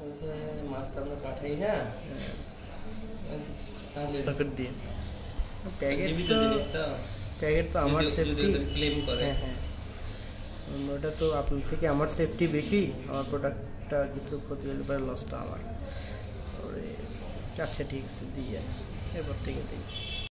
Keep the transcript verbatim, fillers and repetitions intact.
মাছটা আমরা পাঠাই না তাহলে প্যাকেট দিয়ে প্যাকেট জীবিত তো জিনিসটা প্যাকেট তো আমার যদি সেফটি ওদের ক্লেম করে হ্যাঁ হ্যাঁ ওটা তো আপনার থেকে আমার সেফটি বেশি, আমার প্রোডাক্টটা কিছু ক্ষতি হলে পরে লসটা আমার। আচ্ছা ঠিক আছে দিয়ে এরপর থেকে দিই।